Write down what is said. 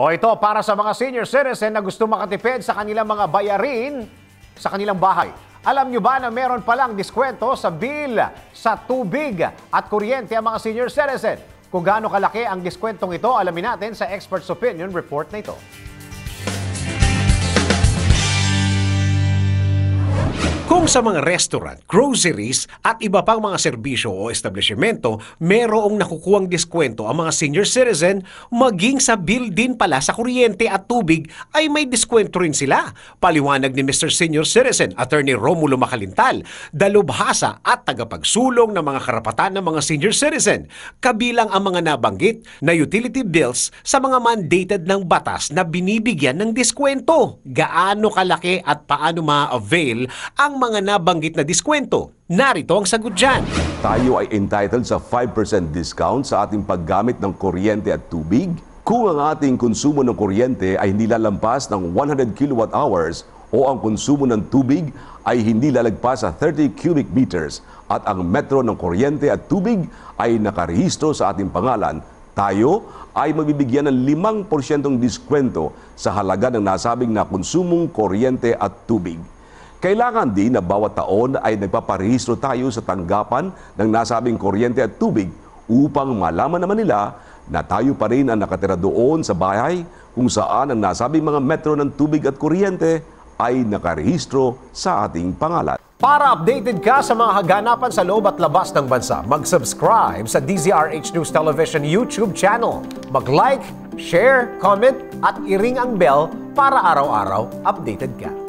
O ito, para sa mga senior citizen na gusto makatipid sa kanilang mga bayarin sa kanilang bahay. Alam nyo ba na meron palang diskwento sa bill sa tubig at kuryente ang mga senior citizen? Kung gaano kalaki ang diskwentong ito, alamin natin sa Expert's Opinion report na ito. Kung sa mga restaurant, groceries at iba pang mga serbisyo o establishmento, merong nakukuhang diskwento ang mga senior citizen, maging sa bill din pala sa kuryente at tubig ay may diskwento rin sila. Paliwanag ni Mr. Senior Citizen, Attorney Romulo Macalintal, dalubhasa at tagapagsulong ng mga karapatan ng mga senior citizen, kabilang ang mga nabanggit na utility bills sa mga mandated ng batas na binibigyan ng diskwento. Gaano kalaki at paano ma-avail ang mga nabanggit na diskwento? Narito ang sagot dyan. Tayo ay entitled sa 5% discount sa ating paggamit ng kuryente at tubig kung ang ating konsumo ng kuryente ay hindi lalampas ng 100 kilowatt hours o ang konsumo ng tubig ay hindi lalagpas sa 30 cubic meters at ang metro ng kuryente at tubig ay nakarehistro sa ating pangalan. Tayo ay mabibigyan ng 5% diskwento sa halaga ng nasabing na konsumong kuryente at tubig. Kailangan din na bawat taon ay nagpaparehistro tayo sa tanggapan ng nasabing kuryente at tubig upang malaman naman nila na tayo pa rin ang nakatira doon sa bahay kung saan ang nasabing mga metro ng tubig at kuryente ay nakarehistro sa ating pangalan. Para updated ka sa mga kaganapan sa loob at labas ng bansa, mag-subscribe sa DZRH News Television YouTube channel. Mag-like, share, comment at i-ring ang bell para araw-araw updated ka.